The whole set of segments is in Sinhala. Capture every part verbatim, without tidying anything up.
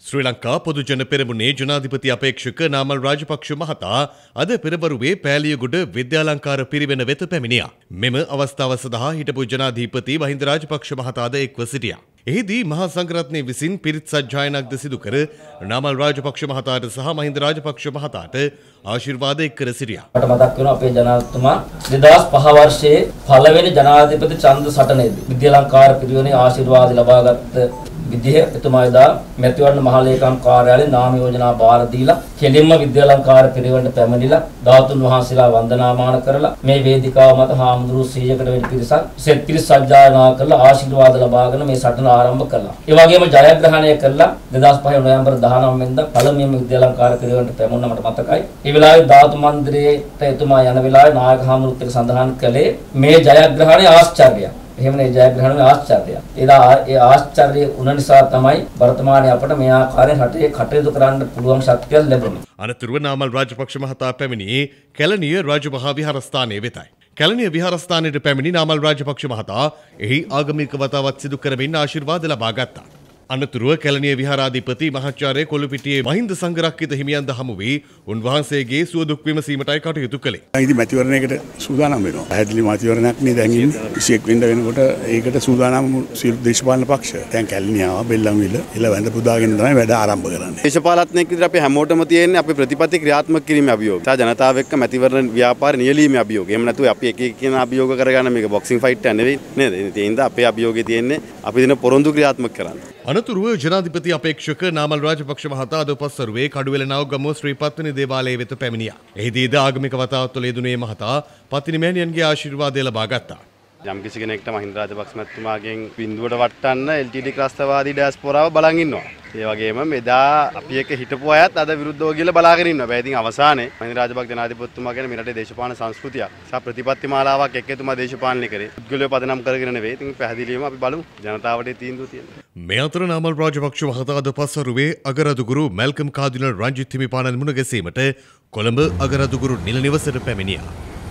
ශ්‍රී ලංකා පොදුජන පෙරමුණේ ජනාධිපති අපේක්ෂක නාමල් රාජපක්ෂ මහතා අද පෙරවරුවේ පෑලියගොඩ විද්‍යාලංකාර පිරිවෙන වෙත පැමිණියා. මෙම අවස්ථාව සඳහා හිටපු ජනාධිපති මහින්ද රාජපක්ෂ මහතාද එක්ව සිටියා. එහිදී මහා සංඝරත්නය විසින් පිරිත් සජ්ජායනක්ද සිදු කර නාමල් රාජපක්ෂ මහතාට සහ මහින්ද රාජපක්ෂ මහතාට ආශිර්වාද එක් කර සිටියා. මට මතක් වෙනවා අපේ ජනාධිපතිතුමා දෙදහස් පහ වර්ෂයේ පළවෙනි ජනාධිපති ඡන්ද සටනේදී විද්‍යාලංකාර පිරිවෙනේ ආශිර්වාද ලබාගත් විදිහ එතුමා එදා මැතිවරණ මහලේකම් කාර්යාලයේ නාම යෝජනා බාර දීලා කෙලින්ම විද්‍යාලංකාර පිරිවෙනට පැමිණිලා ධාතුන් වහන්සේලා වන්දනාමාන කරලා මේ වේදිකාව මත හාමුදුරුවෝ සීයකට වැඩි පිරිසක් සෙත් පිරිත් සජ්ජායනා කරලා ආශිර්වාද ලබාගෙන මේ සටන ආරම්භ කළා. ඒ වගේම ජයග්‍රහණය කළා දෙදහස් පහ නොවැම්බර් දහනව වෙනිදා පළමුවෙන්ම විද්‍යාලංකාර පිරිවෙනට පැමුණ මට මතකයි. ඒ වෙලාවේ ධාතු මන්දිරයට එතුමා යන වෙලාවේ නායක හාමුදුරුවෝත් එක්ක සඳහන් කළේ මේ ජයග්‍රහණය ආශ්චර්යයක්. එහෙමනේ ජයග්‍රහණය ආශ්චර්යයක්. ඒලා ඒ ආශ්චර්ය උන නිසා තමයි වර්තමානයේ අපට මේ ආකාරයෙන් රටේ කටයුතු කරන්න පුළුවන් ශක්තිය ලැබුණේ. අනතුරුව නාමල් රාජපක්ෂ මහතා පැමිණියේ කැලණිය රාජමහා විහාරස්ථානයේ වෙතයි. කැලණිය විහාරස්ථානයට පැමිණි නාමල් රාජපක්ෂ මහතා එහි ආගමික වතාවත් සිදු කරමින් ආශිර්වාද ලබා ගත්තා. අනතුරුව කැලණිය විහාරාධිපති මහාචාර්ය කොළුපිටියේ මහින්ද සංඝරක්කිත හිමියන්ද හමු වී උන්වහන්සේගේ සුව දුක් විමසීමටයි කටයුතු කළේ. ඉතින් මැතිවරණයකට සූදානම් වෙනවා. පැහැදිලි මැතිවරණයක් නේ දැන් ඉන්නේ. විසිඑක් වෙනිදා වෙනකොට ඒකට සූදානම් සියලු දේශපාලන පක්ෂ. දැන් කැලණිය ආවා බෙල්ලන්විල ඉල වැඳ පුදාගෙන තමයි වැඩ ආරම්භ කරන්නේ. දේශපාලඥයෙක් විදිහට අපි හැමෝටම තියෙන්නේ අපි ප්‍රතිපත්ති ක්‍රියාත්මක කිරීමේ අභියෝගය. තා ජනතාව එක්ක මැතිවරණ ව්‍යාපාර නියැලීමේ අභියෝගය. එහෙම නැතුව අපි එක එක කියන අභියෝග කරගන්න මේක බොක්සිං ෆයිට් එක නෙවෙයි නේද? ඒ හින්දා අපේ අභියෝගය තියෙන්නේ අපි දින පොරොන්දු ක්‍රියාත්මක කරන්න. අනතුරුව ජනාධිපති අපේක්ෂක නාමල් රාජපක්ෂ මහතා අද පස්වරුවේ කඩුවෙල නවගමුව ශ්‍රී පත්තිනි දේවාලයේ වෙත පැමිණියා. එහිදීද ආගමික වතාවත් තුළ යෙදුනේ මහතා පත්තිනි මෑණියන්ගේ ආශිර්වාදය ලබා ගත්තා. යම් කිසි කෙනෙක්ට මහින්ද රාජපක්ෂ මැතිතුමාගෙන් බිඳුවට වටන්න එල් ටී ඩී ත්‍රස්තවාදී ඩයස්පෝරාව බලන් ඉන්නවා. ඒ වගේම මෙදා අපි එක්ක හිටපු අයත් අද විරුද්ධව කියලා බලාගෙන ඉන්නවා. හැබැයි ඉතින් අවසානයේ මහින්ද රාජපක්ෂ ජනාධිපතිතුමා කියන මේ රටේ දේශපාලන සංස්කෘතියක් සහ ප්‍රතිපත්ති මාලාවක් එක්ක එතුමා දේශපාලනය කරේ. පුද්ගලයෝ පදනම් කරගෙන නෙවෙයි. ඉතින් පැහැදිලිවම අපි බලමු ජනතාවට තීන්දුව තියෙනවා. මේ අතර නාමල් රාජපක්ෂ මහතා අද පස්වරුවේ අගරදුගුරු මැල්කම් කාදිනල් රංජිත් හිමිපාණන් මුණ ගැසීමට කොළඹ අගරදුගුරු නිල නිවසට පැමිණියා.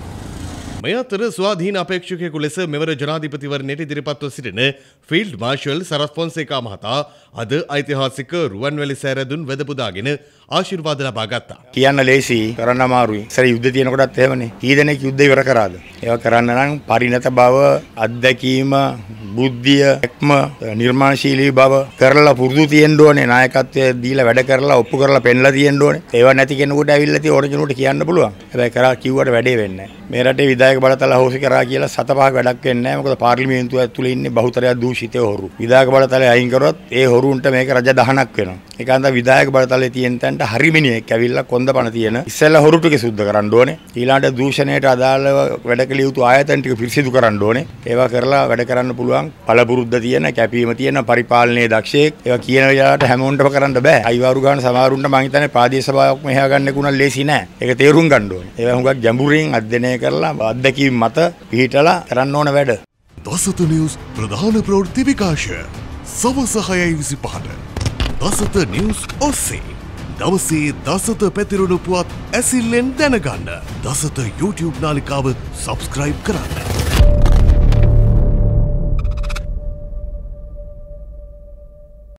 මේ අතර ස්වාධීන අපේක්ෂකයෙකු ලෙස මෙවර ජනාධිපතිවරණයට ඉදිරිපත්ව සිටින ෆීල්ඩ් මාර්ෂල් සරත් ෆොන්සේකා මහතා අද ඓතිහාසික රුවන්වැලි සෑරදුන් වැදපුදාගෙන ආශිර්වාද ලබා ගත්තා. කියන්න ලේසි කරන්න අමාරුයි. ඉතින් යුද්ධ තියෙනකොටත් එහෙමනේ. කී දෙනෙක් යුද්ධ ඉවර කරාද? ඒවා කරන්න නම් පරිණත බව, අත්දැකීම, බුද්ධිය, එක්ම නිර්මාණශීලී බව කරලා පුරුදු තියෙන්න ඕනේ. නායකත්වය දීලා වැඩ කරලා ඔප්පු කරලා පෙන්ලා තියෙන්න ඕනේ. ඒවා නැති කෙනෙකුට ඇවිල්ලා තියෙ ඕන කෙනෙකුට කියන්න පුළුවන්. හැබැයි කරා කිව්වට වැඩේ වෙන්නේ නැහැ. මේ රටේ විධායක බලතල හොසි කරා කියලා සත පහක් වැඩක් වෙන්නේ නැහැ. මොකද පාර්ලිමේන්තුව ඇතුලේ ඉන්නේ බහුතරයක් දූෂිතය හොරු. විධායක බලතලේ අයින් කරොත් ඒ හොරුන්ට මේක රජ දහනක් වෙනවා. ඒකන්ද විධායක බලතලේ තියෙන තැනට හරි මිනිහෙක් ඇවිල්ලා කොන්දපණ තියෙන ඉස්සෙල්ලා හොරු ටික සුද්ධ කරන්න ඕනේ. ඊළඟට දූෂණයට අදාළව වැඩ කළ යුතු ආයතන ටික පිරිසිදු කරන්න ඕනේ. ඒවා කරලා වැඩ කරන්න පුළුවන් පළපුරුද්ද තියෙන, කැපීම තියෙන පරිපාලනයේ දක්ෂයෙක්. ඒවා කියන වෙලාවට හැමෝටම කරන්න බෑ. අයිවාරු ගන්න සමහරුන්ට මං හිතන්නේ ප්‍රාදේශීය සභාවක් මෙහෙය ගන්න කුණා ලේසි නෑ. ඒක තේරුම් ගන්න ඕනේ. ඒවා හුඟක් ගැඹුරින් අධ්‍යයනය කරලා අත්දැකීම් මත පිහිටලා කරන්න ඕන වැඩ. දසත නිවුස් ප්‍රධාන ප්‍රවෘත්ති විකාශය සවස හයයි විසිපහට දසත නිවුස් ඔස්සේ දවසේ දසත පැතිරුණු පුවත් ඇසිල්ලෙන් දැනගන්න දසත YouTube නාලිකාව සබ්ස්ක්‍රයිබ් කරන්න.